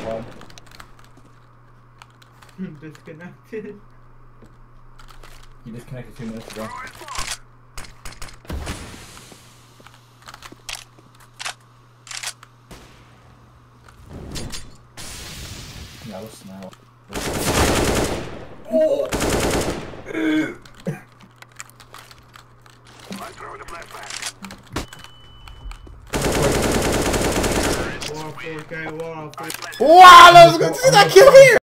one. Disconnected. You disconnected 2 minutes ago. Yeah, listen now. Oh! I'm throwing a flashback. Wow, let's go. See that kill here!